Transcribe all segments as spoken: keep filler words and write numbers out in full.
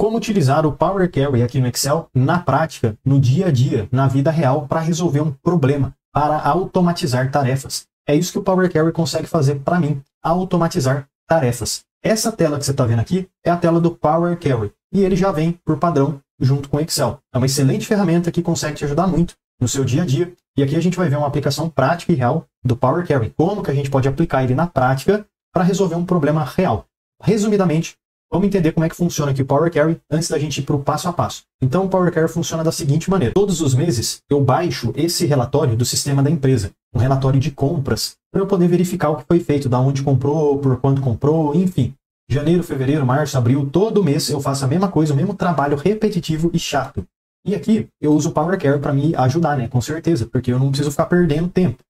Como utilizar o Power Query aqui no Excel na prática, no dia a dia, na vida real, para resolver um problema, para automatizar tarefas. É isso que o Power Query consegue fazer para mim, automatizar tarefas. Essa tela que você está vendo aqui é a tela do Power Query e ele já vem por padrão junto com o Excel. É uma excelente ferramenta que consegue te ajudar muito no seu dia a dia. E aqui a gente vai ver uma aplicação prática e real do Power Query. Como que a gente pode aplicar ele na prática para resolver um problema real. Resumidamente, vamos entender como é que funciona aqui o Power Query antes da gente ir para o passo a passo. Então o Power Query funciona da seguinte maneira. Todos os meses eu baixo esse relatório do sistema da empresa. Um relatório de compras, para eu poder verificar o que foi feito, da onde comprou, por quanto comprou, enfim. Janeiro, fevereiro, março, abril, todo mês eu faço a mesma coisa, o mesmo trabalho repetitivo e chato. E aqui eu uso o Power Query para me ajudar, né? Com certeza, porque eu não preciso ficar perdendo tempo.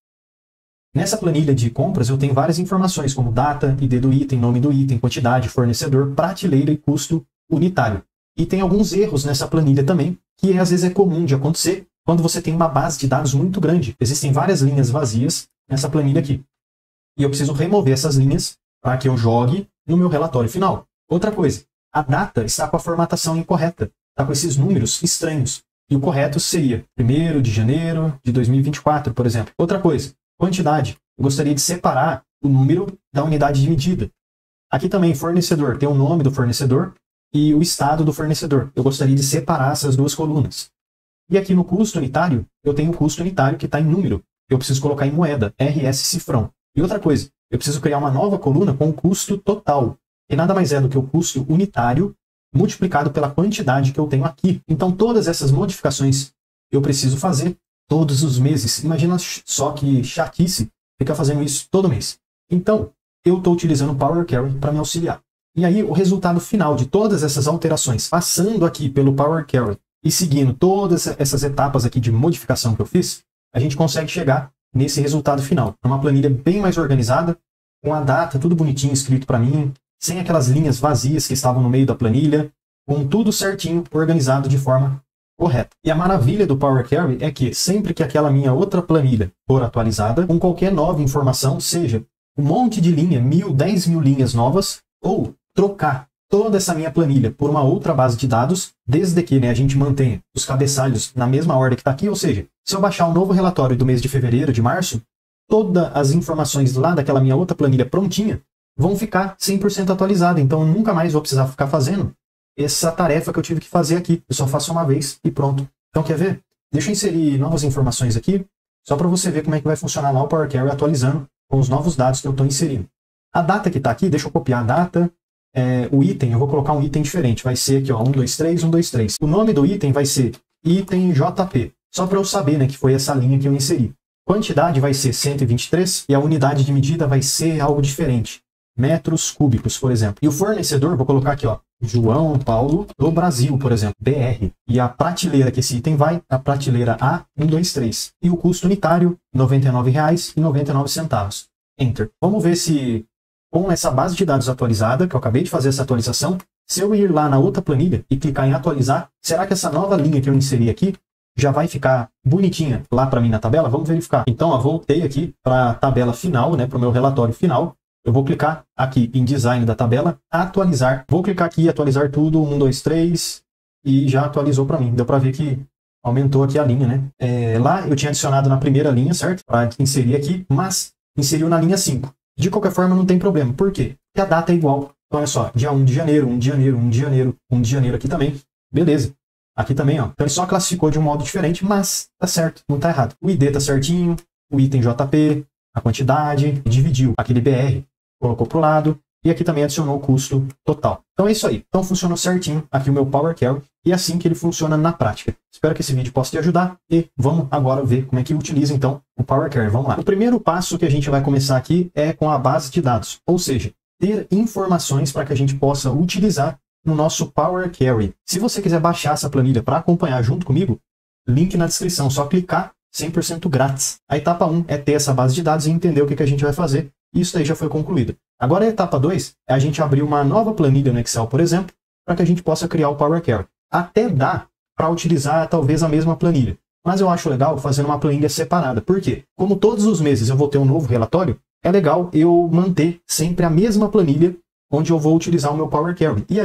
Nessa planilha de compras eu tenho várias informações, como data, I D do item, nome do item, quantidade, fornecedor, prateleira e custo unitário. E tem alguns erros nessa planilha também, que às vezes é comum de acontecer quando você tem uma base de dados muito grande. Existem várias linhas vazias nessa planilha aqui. E eu preciso remover essas linhas para que eu jogue no meu relatório final. Outra coisa, a data está com a formatação incorreta, está com esses números estranhos. E o correto seria primeiro de janeiro de dois mil e vinte e quatro, por exemplo. Outra coisa, quantidade. Eu gostaria de separar o número da unidade de medida. Aqui também, fornecedor, tem o nome do fornecedor e o estado do fornecedor. Eu gostaria de separar essas duas colunas. E aqui no custo unitário, eu tenho o custo unitário que está em número. Eu preciso colocar em moeda, R S cifrão. E outra coisa, eu preciso criar uma nova coluna com o custo total. E nada mais é do que o custo unitário multiplicado pela quantidade que eu tenho aqui. Então todas essas modificações eu preciso fazer todos os meses. Imagina só que chatice ficar fazendo isso todo mês. Então, eu estou utilizando o Power Query para me auxiliar. E aí, o resultado final de todas essas alterações, passando aqui pelo Power Query e seguindo todas essas etapas aqui de modificação que eu fiz, a gente consegue chegar nesse resultado final. Uma planilha bem mais organizada, com a data tudo bonitinho escrito para mim, sem aquelas linhas vazias que estavam no meio da planilha, com tudo certinho, organizado de forma correta. E a maravilha do Power Query é que sempre que aquela minha outra planilha for atualizada, com qualquer nova informação, seja um monte de linha, mil, dez mil linhas novas, ou trocar toda essa minha planilha por uma outra base de dados, desde que né, a gente mantenha os cabeçalhos na mesma ordem que está aqui, ou seja, se eu baixar um novo relatório do mês de fevereiro, de março, todas as informações lá daquela minha outra planilha prontinha vão ficar cem por cento atualizadas, então eu nunca mais vou precisar ficar fazendo essa tarefa que eu tive que fazer aqui. Eu só faço uma vez e pronto. Então quer ver? Deixa eu inserir novas informações aqui, só para você ver como é que vai funcionar lá o Power Query atualizando com os novos dados que eu estou inserindo. A data que está aqui, deixa eu copiar a data. É, o item, eu vou colocar um item diferente. Vai ser aqui, ó, um, dois, três, um, dois, três. O nome do item vai ser item J P. Só para eu saber né, que foi essa linha que eu inseri. Quantidade vai ser cento e vinte e três e a unidade de medida vai ser algo diferente. Metros cúbicos, por exemplo. E o fornecedor, vou colocar aqui, ó, João Paulo do Brasil, por exemplo, B R. E a prateleira que esse item vai, a prateleira A um dois três. E o custo unitário, noventa e nove reais e noventa e nove centavos. Enter. Vamos ver se, com essa base de dados atualizada, que eu acabei de fazer essa atualização, se eu ir lá na outra planilha e clicar em atualizar, será que essa nova linha que eu inseri aqui já vai ficar bonitinha lá para mim na tabela? Vamos verificar. Então, ó, voltei aqui para a tabela final, né, para o meu relatório final. Eu vou clicar aqui em design da tabela, atualizar. Vou clicar aqui, atualizar tudo, um, dois, três, e já atualizou para mim. Deu para ver que aumentou aqui a linha, né? É, lá eu tinha adicionado na primeira linha, certo? Para inserir aqui, mas inseriu na linha cinco. De qualquer forma, não tem problema. Por quê? Porque a data é igual. Então, olha só, dia um de janeiro, um de janeiro, um de janeiro, um de janeiro aqui também. Beleza. Aqui também, ó. Então ele só classificou de um modo diferente, mas tá certo, não tá errado. O I D tá certinho, o item J P, a quantidade, e dividiu aquele B R. Colocou para o lado, e aqui também adicionou o custo total. Então é isso aí. Então funcionou certinho aqui o meu Power Query, e é assim que ele funciona na prática. Espero que esse vídeo possa te ajudar, e vamos agora ver como é que utiliza então o Power Query. Vamos lá. O primeiro passo que a gente vai começar aqui é com a base de dados, ou seja, ter informações para que a gente possa utilizar no nosso Power Query. Se você quiser baixar essa planilha para acompanhar junto comigo, link na descrição, só clicar, cem por cento grátis. A etapa um é ter essa base de dados e entender o que, que a gente vai fazer. Isso aí já foi concluído. Agora a etapa dois é a gente abrir uma nova planilha no Excel, por exemplo, para que a gente possa criar o Power Query. Até dá para utilizar talvez a mesma planilha, mas eu acho legal fazer uma planilha separada. Por quê? Como todos os meses eu vou ter um novo relatório, é legal eu manter sempre a mesma planilha onde eu vou utilizar o meu Power Query. E aí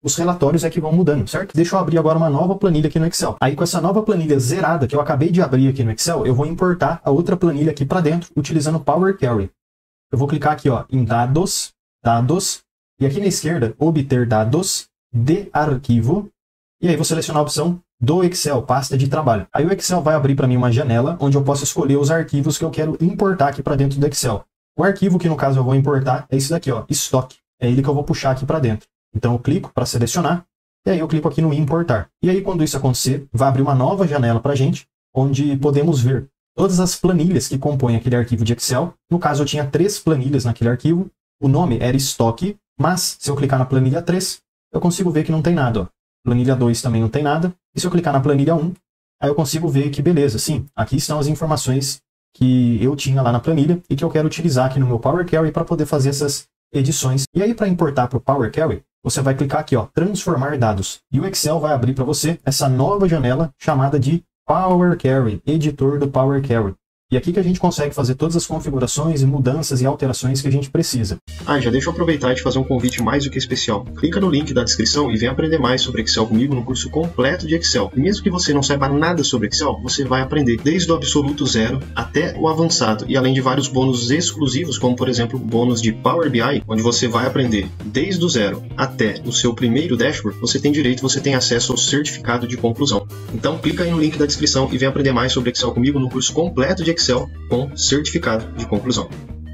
os relatórios é que vão mudando, certo? Deixa eu abrir agora uma nova planilha aqui no Excel. Aí com essa nova planilha zerada que eu acabei de abrir aqui no Excel, eu vou importar a outra planilha aqui para dentro, utilizando o Power Query. Eu vou clicar aqui ó, em Dados, Dados, e aqui na esquerda, Obter Dados de Arquivo, e aí vou selecionar a opção do Excel, pasta de trabalho. Aí o Excel vai abrir para mim uma janela, onde eu posso escolher os arquivos que eu quero importar aqui para dentro do Excel. O arquivo que no caso eu vou importar é esse daqui, ó, estoque. É ele que eu vou puxar aqui para dentro. Então eu clico para selecionar, e aí eu clico aqui no importar. E aí quando isso acontecer, vai abrir uma nova janela para a gente, onde podemos ver todas as planilhas que compõem aquele arquivo de Excel. No caso eu tinha três planilhas naquele arquivo, o nome era estoque, mas se eu clicar na planilha três, eu consigo ver que não tem nada, ó. Planilha dois também não tem nada, e se eu clicar na planilha um, aí eu consigo ver que beleza, sim, aqui estão as informações que eu tinha lá na planilha e que eu quero utilizar aqui no meu Power Query para poder fazer essas edições. E aí para importar para o Power Query, você vai clicar aqui, ó, transformar dados. E o Excel vai abrir para você essa nova janela chamada de Power Query, editor do Power Query. E aqui que a gente consegue fazer todas as configurações e mudanças e alterações que a gente precisa. Ah, já deixa eu aproveitar e te fazer um convite mais do que especial. Clica no link da descrição e vem aprender mais sobre Excel comigo no curso completo de Excel. E mesmo que você não saiba nada sobre Excel, você vai aprender desde o absoluto zero até o avançado. E além de vários bônus exclusivos, como por exemplo o bônus de Power B I, onde você vai aprender desde o zero até o seu primeiro dashboard, você tem direito, você tem acesso ao certificado de conclusão. Então clica aí no link da descrição e vem aprender mais sobre Excel comigo no curso completo de Excel com certificado de conclusão.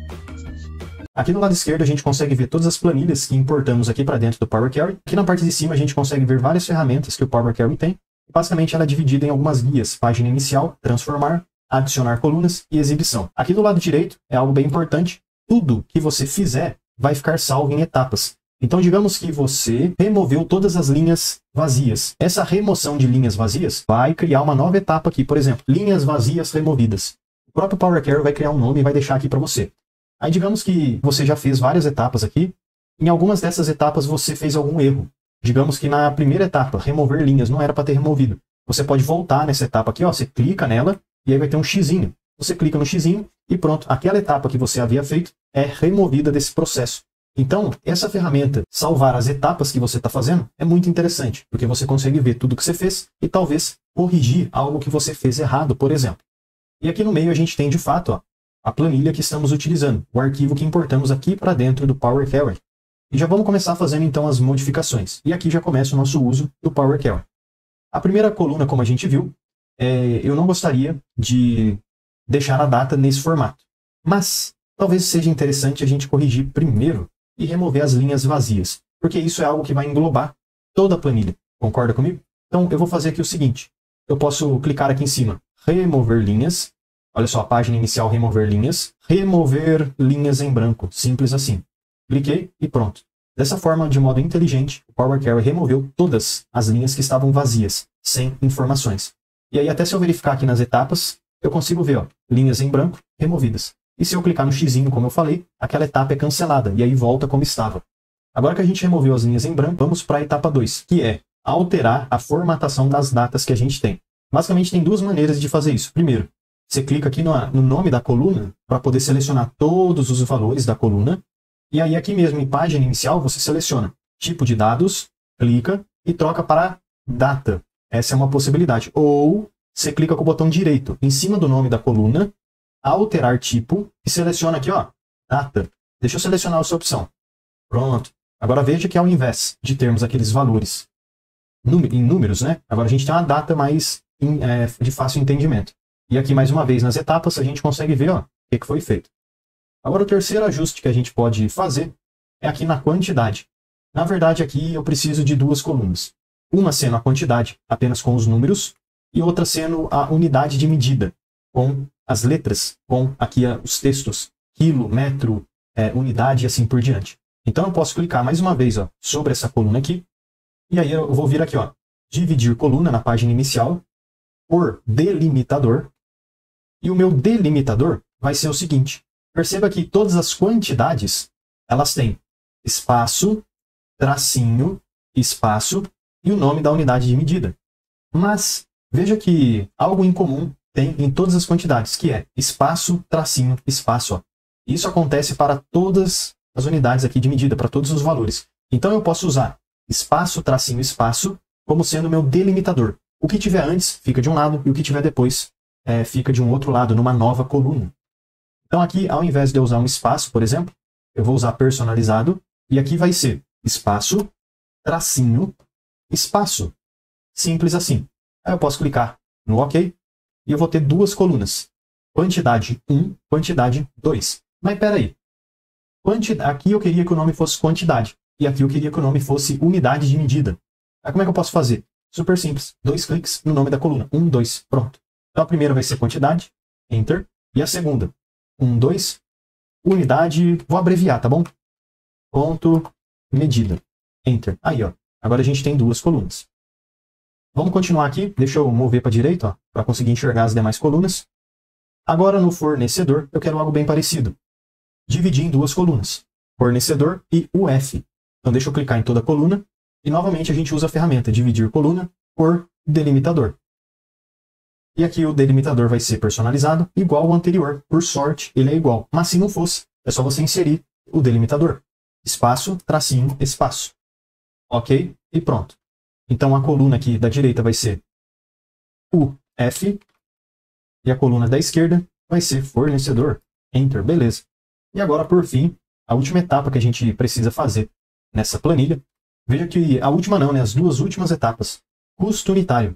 Aqui no lado esquerdo a gente consegue ver todas as planilhas que importamos aqui para dentro do Power Query. Aqui na parte de cima a gente consegue ver várias ferramentas que o Power Query tem. Basicamente ela é dividida em algumas guias: página inicial, transformar, adicionar colunas e exibição. Aqui do lado direito é algo bem importante: tudo que você fizer vai ficar salvo em etapas. Então digamos que você removeu todas as linhas vazias. Essa remoção de linhas vazias vai criar uma nova etapa aqui, por exemplo, linhas vazias removidas. O próprio Power Query vai criar um nome e vai deixar aqui para você. Aí digamos que você já fez várias etapas aqui. Em algumas dessas etapas você fez algum erro. Digamos que na primeira etapa, remover linhas, não era para ter removido. Você pode voltar nessa etapa aqui, ó, você clica nela e aí vai ter um xizinho. Você clica no xizinho e pronto, aquela etapa que você havia feito é removida desse processo. Então, essa ferramenta, salvar as etapas que você está fazendo, é muito interessante, porque você consegue ver tudo que você fez e talvez corrigir algo que você fez errado, por exemplo. E aqui no meio a gente tem, de fato, ó, a planilha que estamos utilizando, o arquivo que importamos aqui para dentro do Power Query. E já vamos começar fazendo então as modificações. E aqui já começa o nosso uso do Power Query. A primeira coluna, como a gente viu, é, eu não gostaria de deixar a data nesse formato. Mas talvez seja interessante a gente corrigir primeiro e remover as linhas vazias, porque isso é algo que vai englobar toda a planilha. Concorda comigo? Então eu vou fazer aqui o seguinte. Eu posso clicar aqui em cima, remover linhas. Olha só, a página inicial, remover linhas. Remover linhas em branco, simples assim. Cliquei e pronto. Dessa forma, de modo inteligente, o Power Query removeu todas as linhas que estavam vazias, sem informações. E aí até se eu verificar aqui nas etapas, eu consigo ver, ó, linhas em branco removidas. E se eu clicar no xizinho, como eu falei, aquela etapa é cancelada, e aí volta como estava. Agora que a gente removeu as linhas em branco, vamos para a etapa dois, que é alterar a formatação das datas que a gente tem. Basicamente tem duas maneiras de fazer isso. Primeiro, você clica aqui no, no nome da coluna para poder selecionar todos os valores da coluna. E aí aqui mesmo em página inicial você seleciona tipo de dados, clica e troca para data. Essa é uma possibilidade. Ou você clica com o botão direito em cima do nome da coluna, alterar tipo e seleciona aqui, ó, data. Deixa eu selecionar a sua opção. Pronto. Agora veja que ao invés de termos aqueles valores em números, né? Agora a gente tem uma data mais é, de fácil entendimento. E aqui mais uma vez nas etapas a gente consegue ver, ó, o que, que foi feito. Agora o terceiro ajuste que a gente pode fazer é aqui na quantidade. Na verdade aqui eu preciso de duas colunas. Uma sendo a quantidade, apenas com os números, e outra sendo a unidade de medida, com as letras, com aqui os textos, quilo, metro, é, unidade e assim por diante. Então eu posso clicar mais uma vez, ó, sobre essa coluna aqui, e aí eu vou vir aqui, ó, dividir coluna na página inicial por delimitador, e o meu delimitador vai ser o seguinte. Perceba que todas as quantidades, elas têm espaço, tracinho, espaço e o nome da unidade de medida. Mas veja que algo em comum tem em todas as quantidades, que é espaço, tracinho, espaço. Ó. Isso acontece para todas as unidades aqui de medida, para todos os valores. Então eu posso usar espaço, tracinho, espaço, como sendo meu delimitador. O que tiver antes fica de um lado e o que tiver depois é, fica de um outro lado, numa nova coluna. Então aqui, ao invés de eu usar um espaço, por exemplo, eu vou usar personalizado e aqui vai ser espaço, tracinho, espaço. Simples assim. Aí eu posso clicar no OK e eu vou ter duas colunas. Quantidade um, quantidade dois. Mas peraí. Quantidade, aqui eu queria que o nome fosse quantidade. E aqui eu queria que o nome fosse unidade de medida. Aí como é que eu posso fazer? Super simples. Dois cliques no nome da coluna. um, dois. Pronto. Então a primeira vai ser quantidade. Enter. E a segunda. um, dois. Unidade. Vou abreviar, tá bom? Ponto. Medida. Enter. Aí, ó. Agora a gente tem duas colunas. Vamos continuar aqui. Deixa eu mover para a direita, para conseguir enxergar as demais colunas. Agora no fornecedor, eu quero algo bem parecido. Dividir em duas colunas. Fornecedor e U F. Então deixa eu clicar em toda a coluna. E novamente a gente usa a ferramenta dividir coluna por delimitador. E aqui o delimitador vai ser personalizado igual ao anterior. Por sorte, ele é igual. Mas se não fosse, é só você inserir o delimitador. Espaço, tracinho, espaço. Ok? E pronto. Então a coluna aqui da direita vai ser U F. E a coluna da esquerda vai ser fornecedor. Enter. Beleza. E agora, por fim, a última etapa que a gente precisa fazer nessa planilha. Veja que a última não, né? As duas últimas etapas. Custo unitário.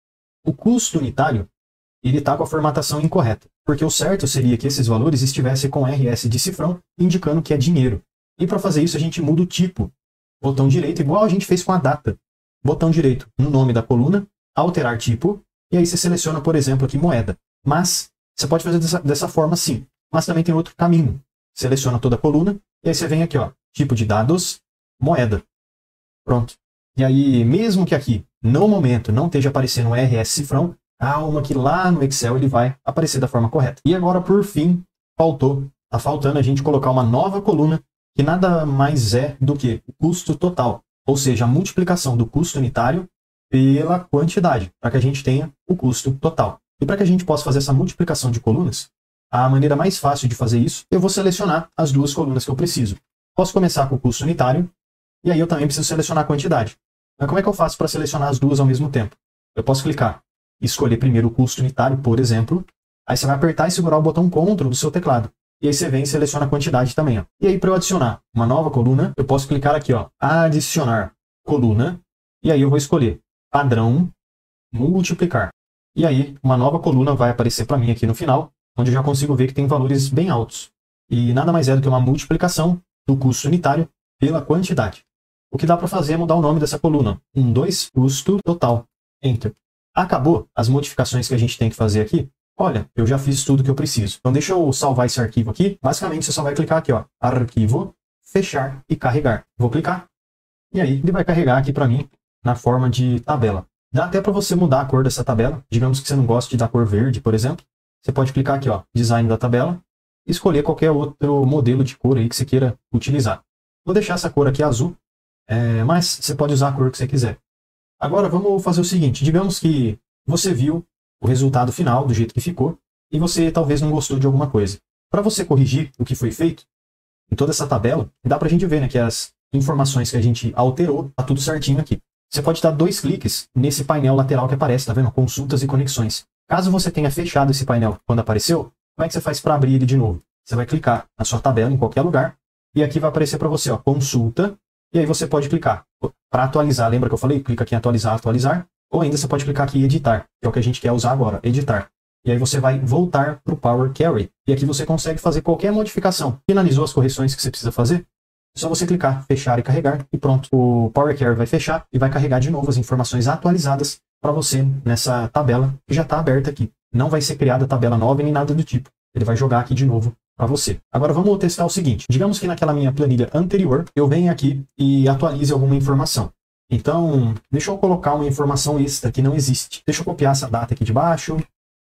O custo unitário, ele está com a formatação incorreta. Porque o certo seria que esses valores estivessem com R S de cifrão, indicando que é dinheiro. E para fazer isso, a gente muda o tipo. Botão direito, igual a gente fez com a data. Botão direito no nome da coluna, alterar tipo, e aí você seleciona, por exemplo, aqui moeda. Mas você pode fazer dessa, dessa forma sim. Mas também tem outro caminho. Seleciona toda a coluna, e aí você vem aqui, ó, tipo de dados, moeda. Pronto. E aí, mesmo que aqui, no momento, não esteja aparecendo o R S cifrão, calma que lá no Excel ele vai aparecer da forma correta. E agora, por fim, faltou, tá faltando a gente colocar uma nova coluna, que nada mais é do que o custo total. Ou seja, a multiplicação do custo unitário pela quantidade, para que a gente tenha o custo total. E para que a gente possa fazer essa multiplicação de colunas, a maneira mais fácil de fazer isso, eu vou selecionar as duas colunas que eu preciso. Posso começar com o custo unitário, e aí eu também preciso selecionar a quantidade. Mas como é que eu faço para selecionar as duas ao mesmo tempo? Eu posso clicar, escolher primeiro o custo unitário, por exemplo, aí você vai apertar e segurar o botão control do seu teclado. E aí você vem e seleciona a quantidade também. Ó. E aí para eu adicionar uma nova coluna, eu posso clicar aqui, ó, adicionar coluna, e aí eu vou escolher padrão, multiplicar. E aí uma nova coluna vai aparecer para mim aqui no final, onde eu já consigo ver que tem valores bem altos. E nada mais é do que uma multiplicação do custo unitário pela quantidade. O que dá para fazer é mudar o nome dessa coluna. um, dois, custo total. Enter. Acabou as modificações que a gente tem que fazer aqui. Olha, eu já fiz tudo que eu preciso. Então deixa eu salvar esse arquivo aqui. Basicamente você só vai clicar aqui, ó, arquivo, fechar e carregar. Vou clicar. E aí ele vai carregar aqui para mim na forma de tabela. Dá até para você mudar a cor dessa tabela. Digamos que você não gosta de dar cor verde, por exemplo. Você pode clicar aqui, ó, design da tabela, e escolher qualquer outro modelo de cor aí que você queira utilizar. Vou deixar essa cor aqui azul, é, mas você pode usar a cor que você quiser. Agora vamos fazer o seguinte, digamos que você viu o resultado final do jeito que ficou, e você talvez não gostou de alguma coisa. Para você corrigir o que foi feito, em toda essa tabela, dá para a gente ver, né, que as informações que a gente alterou, tá tudo certinho aqui. Você pode dar dois cliques nesse painel lateral que aparece, tá vendo? Consultas e conexões. Caso você tenha fechado esse painel quando apareceu, como é que você faz para abrir ele de novo? Você vai clicar na sua tabela em qualquer lugar, e aqui vai aparecer para você, ó, consulta, e aí você pode clicar para atualizar. Lembra que eu falei? Clica aqui em atualizar, atualizar, ou ainda você pode clicar aqui em editar, que é o que a gente quer usar agora, editar. E aí você vai voltar para o Power Query, e aqui você consegue fazer qualquer modificação. Finalizou as correções que você precisa fazer? É só você clicar, fechar e carregar, e pronto. O Power Query vai fechar e vai carregar de novo as informações atualizadas para você nessa tabela que já está aberta aqui. Não vai ser criada tabela nova nem nada do tipo. Ele vai jogar aqui de novo para você. Agora vamos testar o seguinte. Digamos que naquela minha planilha anterior, eu venho aqui e atualize alguma informação. Então, deixa eu colocar uma informação extra que não existe. Deixa eu copiar essa data aqui de baixo.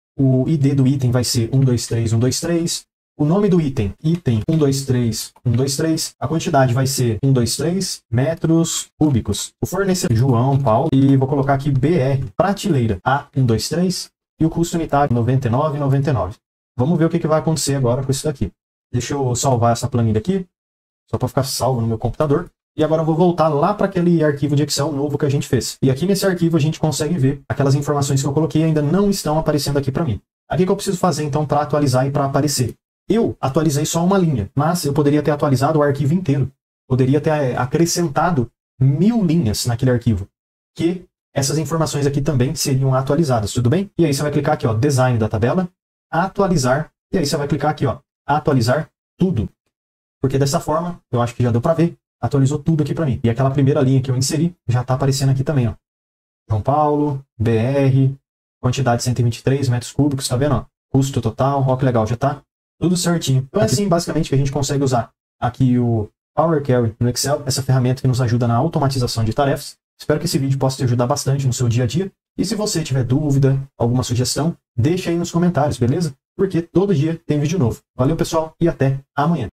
O I D do item vai ser um dois três um dois três. O nome do item, item um dois três um dois três. A quantidade vai ser um dois três metros cúbicos. O fornecedor, João Paulo. E vou colocar aqui B R, prateleira A um dois três. E o custo unitário noventa e nove reais e noventa e nove centavos. Vamos ver o que, que vai acontecer agora com isso daqui. Deixa eu salvar essa planilha aqui, só para ficar salvo no meu computador. E agora eu vou voltar lá para aquele arquivo de Excel novo que a gente fez. E aqui nesse arquivo a gente consegue ver aquelas informações que eu coloquei ainda não estão aparecendo aqui para mim. Aqui que eu preciso fazer então para atualizar e para aparecer. Eu atualizei só uma linha, mas eu poderia ter atualizado o arquivo inteiro. Poderia ter acrescentado mil linhas naquele arquivo. Que essas informações aqui também seriam atualizadas, tudo bem? E aí você vai clicar aqui, ó, Design da tabela, Atualizar, e aí você vai clicar aqui, ó, Atualizar tudo. Porque dessa forma, eu acho que já deu para ver, atualizou tudo aqui para mim. E aquela primeira linha que eu inseri já está aparecendo aqui também, ó. São Paulo, B R, quantidade cento e vinte e três metros cúbicos, tá vendo, ó? Custo total, ó que legal, já tá tudo certinho. Então é assim, basicamente, que a gente consegue usar aqui o Power Query no Excel, essa ferramenta que nos ajuda na automatização de tarefas. Espero que esse vídeo possa te ajudar bastante no seu dia a dia. E se você tiver dúvida, alguma sugestão, deixa aí nos comentários, beleza? Porque todo dia tem vídeo novo. Valeu, pessoal, e até amanhã.